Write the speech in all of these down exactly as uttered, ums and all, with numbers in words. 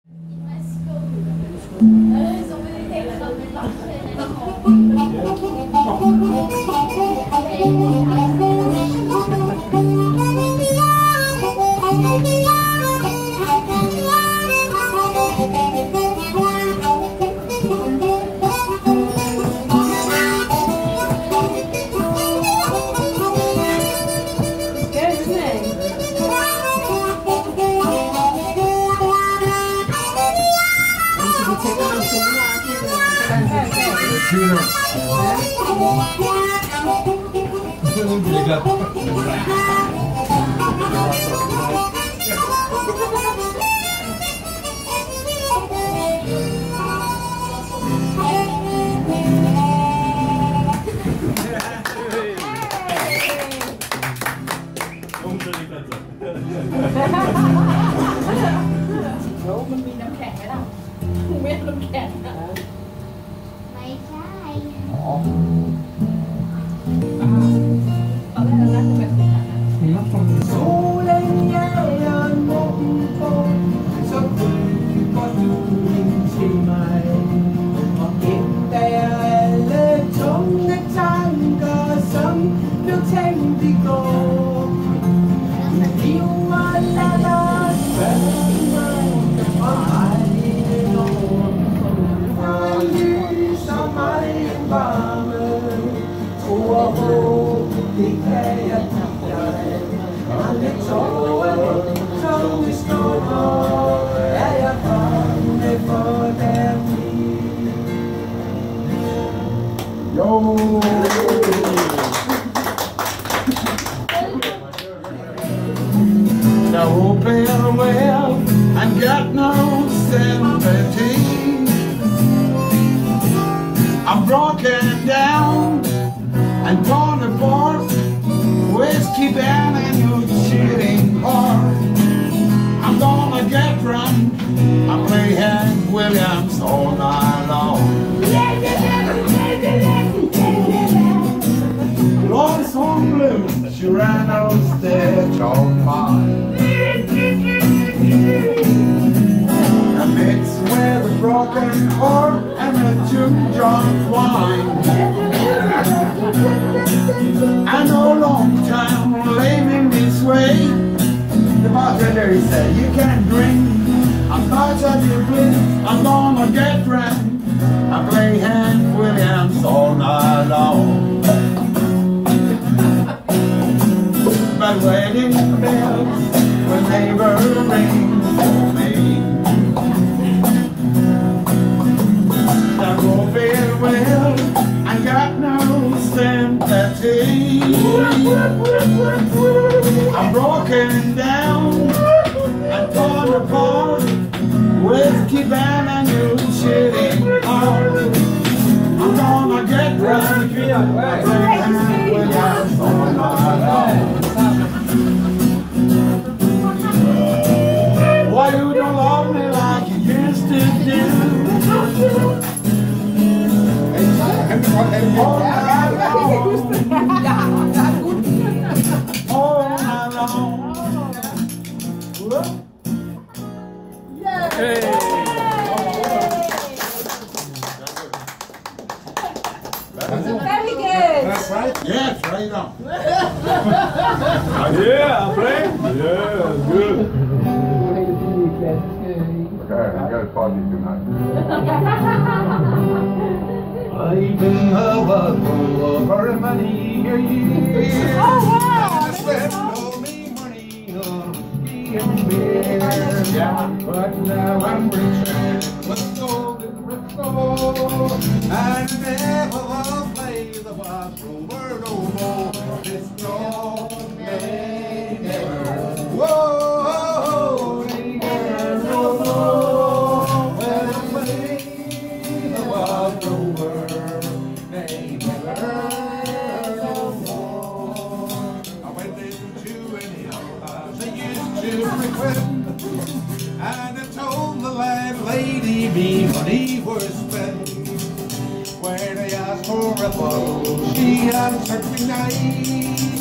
มันมีน้ำแข็งไหมล่ะเม็ดน้ำแข็งอ่ะไม่ใช่ตอนแรกเราน่าจะแบบนี้นะสู้เล่นยานมงคลสักวันก็ดูใช่ไหมกินแต่เลิกชมนักจังก็ซ้ำเลือกแทงที่โกที่วันละละแบบNo farewell, I got no sympathy. I'm broken down and torn apart. Whiskey band and your shitting heart. I'm gonna get drunk. I play Hank Williams all night long. Lonesome Blue, she ran on stage all mine. I mix with a broken heart and a juke drunk wine. I know long time living this way. The bartender he said, you can't drink. I'm not such a bliss. I'm gonna get drunk. I play Hank Williams all night long. But wedding bells will never ring for me. I go very well, I got no sympathy. I'm broken down and torn apart. Whiskey band and you shitting heart. I'm gonna get drunk. I play Hank Williams all night long. Why you don't love me like you used to do? All night long. All night long. Hey. Very good. That's right. Yes, right on. Yeah, play. Yeah, good. Okay, I got a party tonight. I've been a bubble for money. Oh wow! I spent all me money on being beer. Yeah, but now I'm rich with gold and crypto. I never will play the bubble no more. It's no may never. Whoa, never no more. When I play the bubble may never no more. I went into any house I used to frequent, and I told the landlady me money was spent. When I asked for a bottle, she answered me nice. So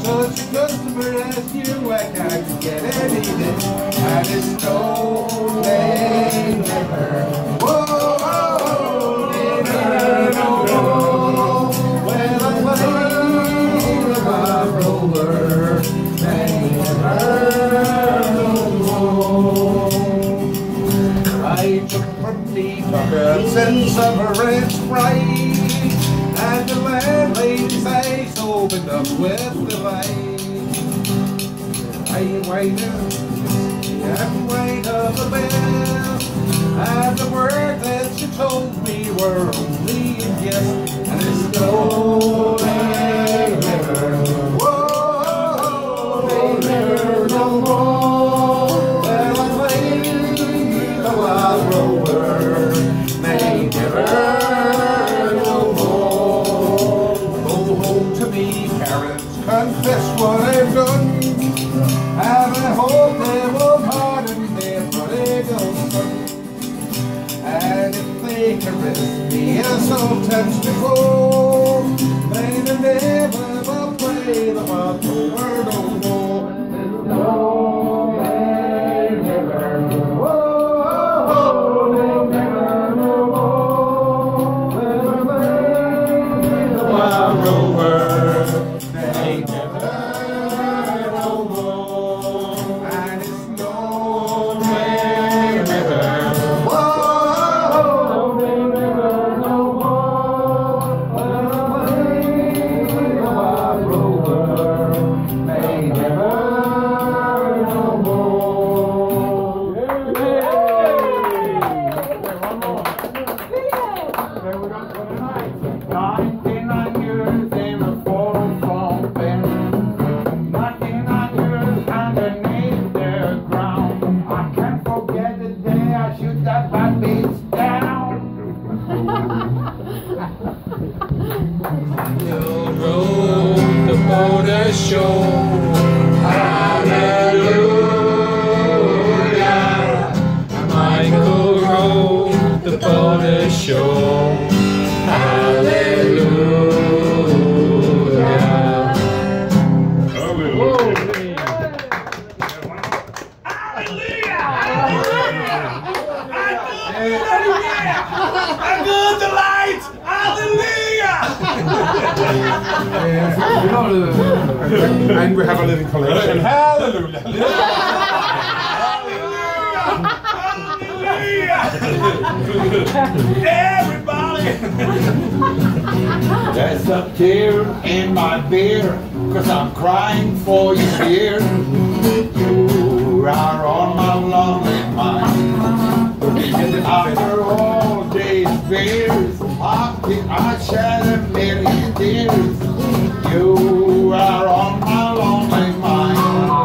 such a customer as you, I can't get anything. And it's no late never. Whoa, whoa, never, no, no. Well, I played the bar roller, they never, no more. I took from the buckets and summer and Sprite, and the landlady's eyes opened up with delight. I waited and waited of the bell, and the words that she told me were only a yes, and it's no they never, whoa, they never no more. Well, I played the wild rover, they never no more. Go home to me, parents, confess what I've done, and I hope they will pardon me for they don't done. And if they caress me as so touch before, they never will play the wild rover no more. No, they never, whoa, they never no more. Never play the wild rover, they never no more. And it's no, they never, whoa, they never no more. Never play the wild rover, they never no more. Ninety-nine years in a foreign phone pen, ninety-nine years underneath the ground. I can't forget the day I shoot that bad bitch down. You'll roll the border show, hallelujah. Michael rode the border show, hallelujah. I'm good to lights! Hallelujah! And we have a living collection. Hallelujah! Hallelujah! Everybody! There's a tear in my beer, cause I'm crying for you, dear. You are on my lonely mind. After all these fears, I think I shed a million tears. You are on my lonely mind.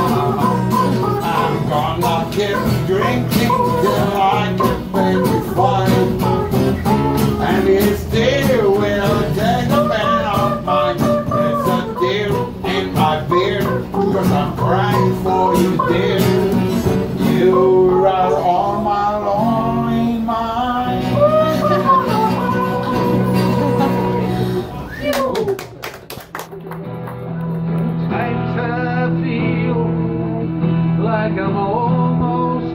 I'm gonna keep drinking till I can pay you fine. And it still will take a man of mine. There's a tear in my beer, cause I'm crying for you, dear. You are on my lonely mind. Sometimes I feel like I'm almost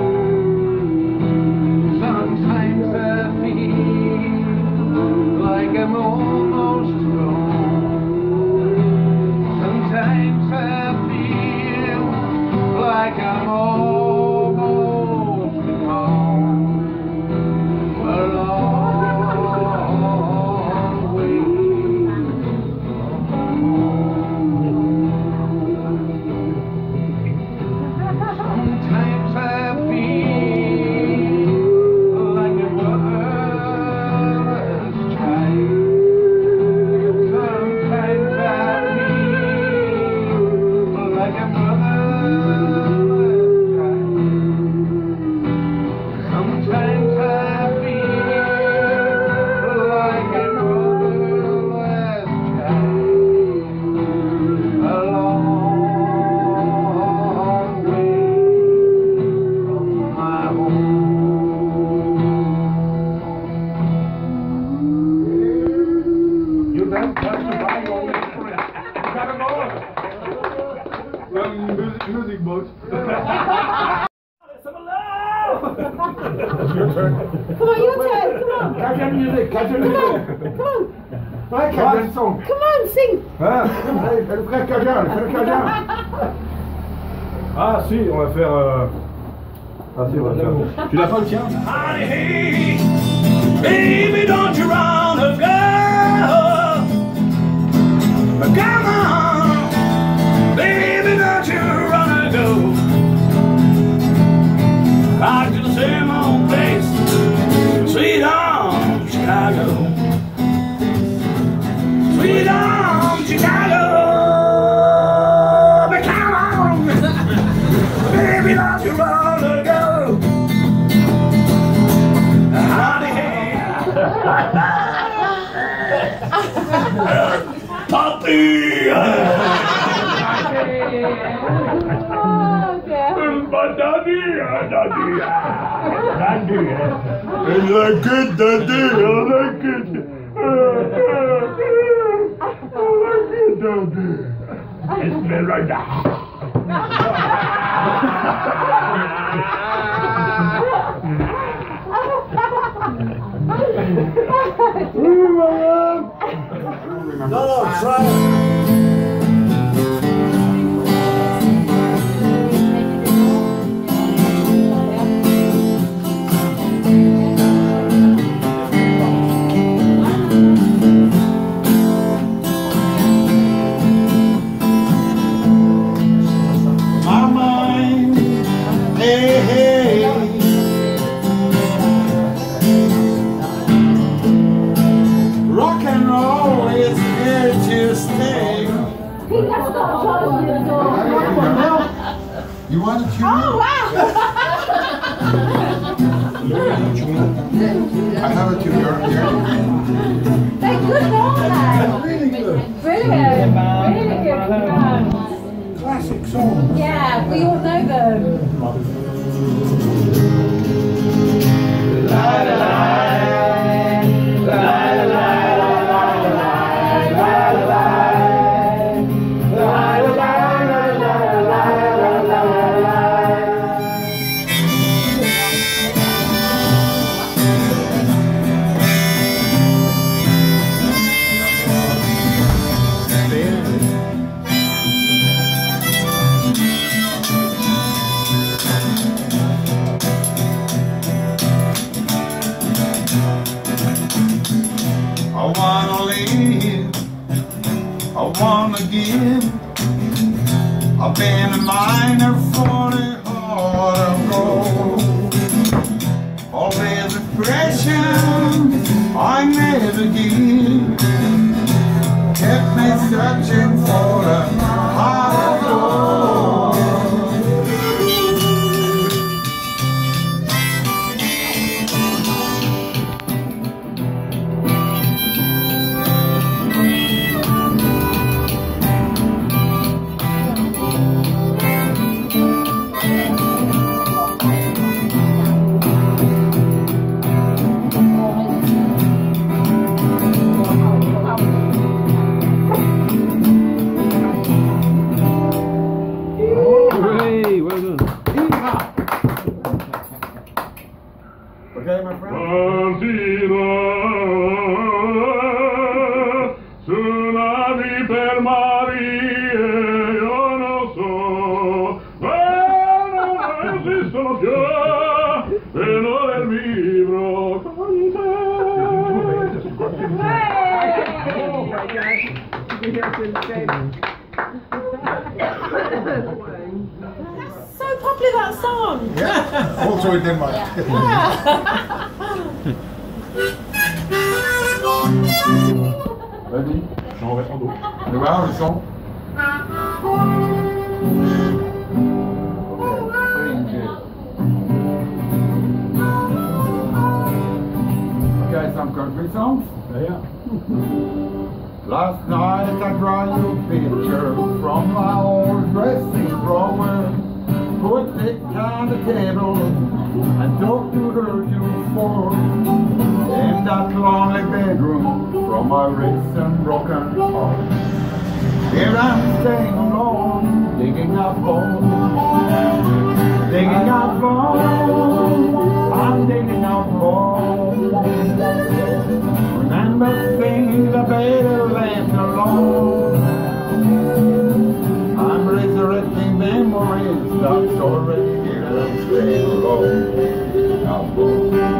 gone. Sometimes I feel like I'm almost gone. Sometimes I feel like I'm almost gone. A long way. Sometimes I feel like a was tried. boat. Your turn. Come on, your turn. Come on. Catch your music. Catch your Come music. on. Come on. Ouais, catch your song. Come on, sing. Hein? Allez, fais le frère Cajun, fais le Cajun. Ah si, on va faire... Euh... Ah si, on va faire... Tu l'as pas le tien? Honey, baby, don't you run a girl. Come on, baby, don't you run a go. Back to the same old place, sweet home Chicago, sweet home Chicago. But come on, baby, don't you run a go. Puppy! But daddy, daddy, daddy, I like it, daddy, I like it. I like it, daddy. It smells like that. No, no, try it. My mind, hey, hey. Rock and roll is here to stay. You want to tune? Oh, wow. I have a tune. You're here. They're good, aren't they? Really good. Brilliant. Really good. Yeah. Classic song. Yeah, we all know them. I wanna live, I wanna give. I've been a miner for the heart of gold. Always a pressure I never give. Kept me searching for the heart of gold. Hey, well done. Okay, my friend? Tsunami per mare, io non so, ma non esistono più, e non è il libro con te. So popular, that song. Yeah. Also in Denmark. Vas-y. J'en reste en dos. Tu vois le son? Okay, some country songs. Yeah. Last night I draw you a picture from my old dressing drawer. Put it on the table and talk to her you for. In that lonely bedroom from my wrist and broken heart. Here I'm staying alone. digging up gold, digging up gold, I'm digging up gold. Remember things I better left alone. I'm resurrecting memories that's already here and I'm staying alone. Now go.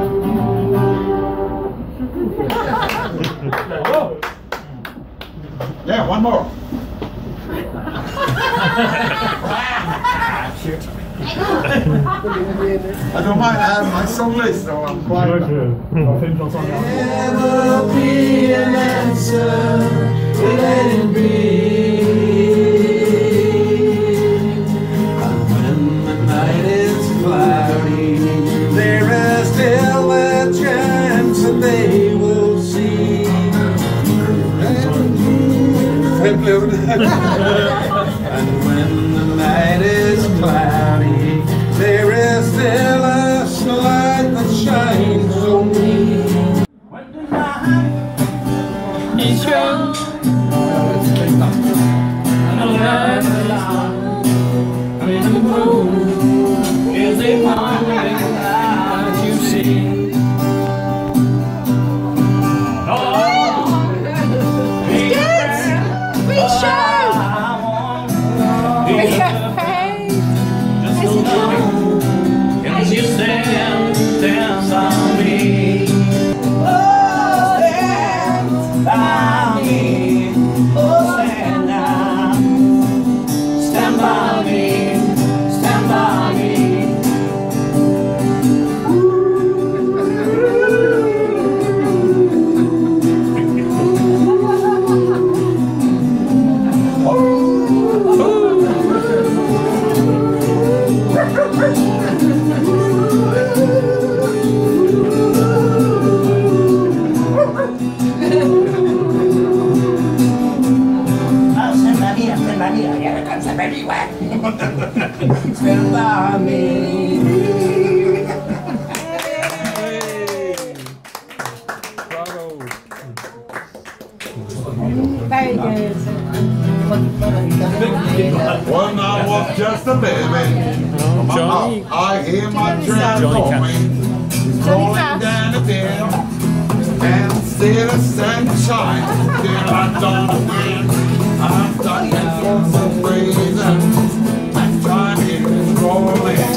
Yeah, one more. I don't mind, I have my song list, so I'm quite. On fait une chanson. Never be an answer, let it be. And when the night is cloudy, there is still a chance that they will see. And when the night is cloudy, there is still a light that shines on me. When the night is young and the light is long, when the moon is the only light you see. Stand by me. Very good. When I was just a baby, Johnny. I hear my train going, rolling down the hill, and see the sunshine till I don't win. I'm stuck for some reason, and time is rolling.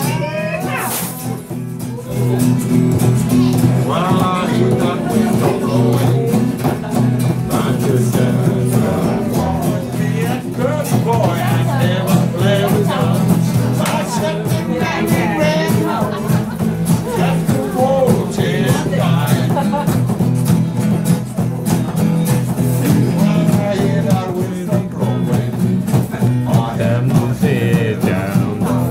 Well, I hear that window blowing, I just said, good boy, I never play with guns. I said the black and red, just the road till time. When I hear that whistle blowing, I am sit down.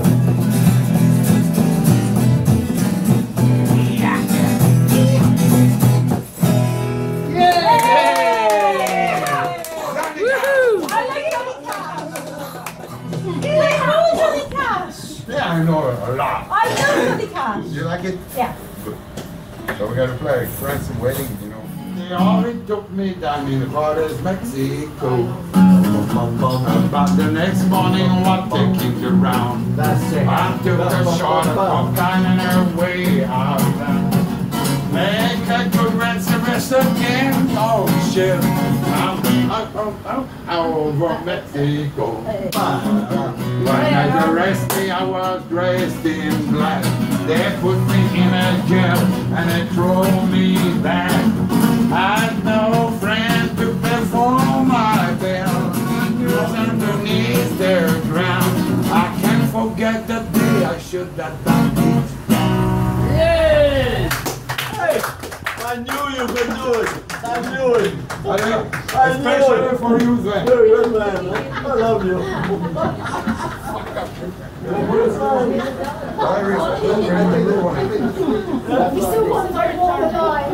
Yeah, I know a lot. I know Johnny Cash. You like it? Yeah. So we gotta play France and Wedding, you know. They already took me down in the Juarez, Mexico. But the next morning, what they kicked around. That's it. I took a shot of cocaine and her way out. Make a good rest again. Oh shit. I'm out, out, out, over Mexico. When they arrested me, I was dressed in black. They put me in a jail and they threw me back. Had no friend to pay for my bill. Was underneath their ground. I can't forget the day I should have done it. Yes! Hey! I knew you could do it! I knew it! I know, especially for you, Sven. You're a good man, man. I love you. You still want to walk the line.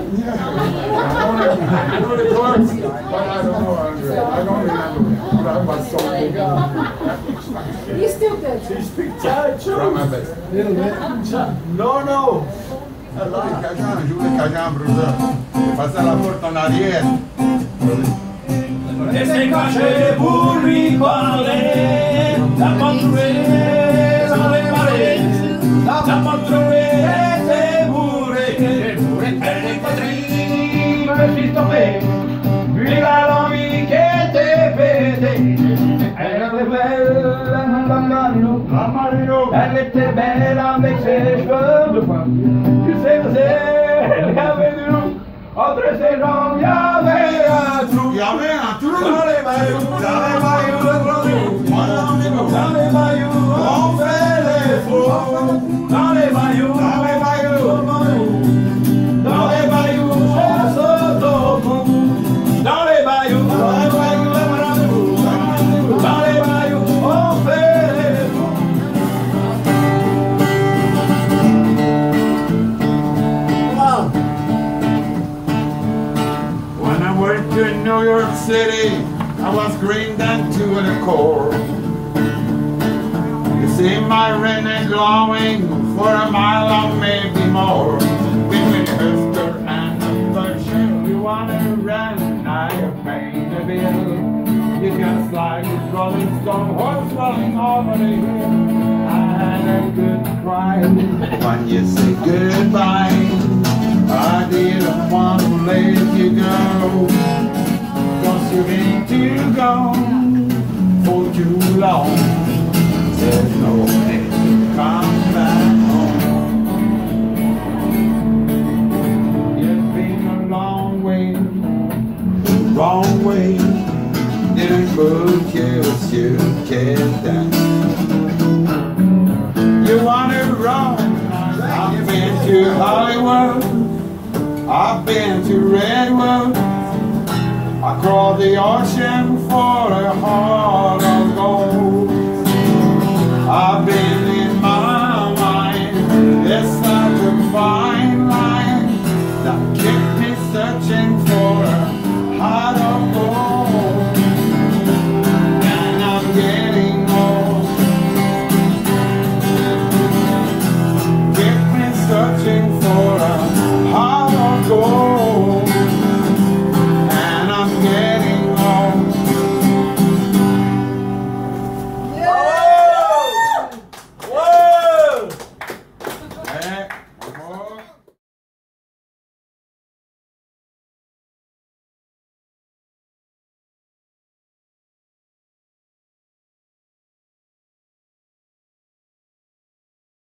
I know the chords, but I don't know Andre. I don't remember. But I was so big. You're still good. You speak Thai too? Try my best. No, no. Cajan, Julie Cajan, brother. Passa la porta en arrière. Ese caché de burri, qual è? Siamo due, sole mare, siamo due, se pure, se pure, e le quadrine, si sto bene, viva l'uomo che te vede, era bella, la marino, la marino, elle était belle avec ses cheveux de pointe, tu sais, tu sais, il y avait du loup, entre ses jambes, il y avait un trou, il y avait un trou dans les maillots, dans les maillots de grenouille, dans les maillots, on fait les fous, dans les maillots, dans les maillots, dans les maillots, on saute au fond, dans les maillots, dans les maillots, dans les maillots, on fait les fous. When I went to New York City, I was green down to the core. You see my rent glowing for a mile or maybe more. Between Hester and the Berkshire, you wanna run, I pay the bill. You just like a rolling stone, horse rolling over the hill. I had a good cry when you say goodbye. I didn't want to let you go, 'cause you need to go for too long. There's no way to come back home. It's been a long way, wrong way. Didn't put your suitcase down. You wanna run? I've been to Hollywood, I've been to Redwood, I crossed the ocean for a holiday.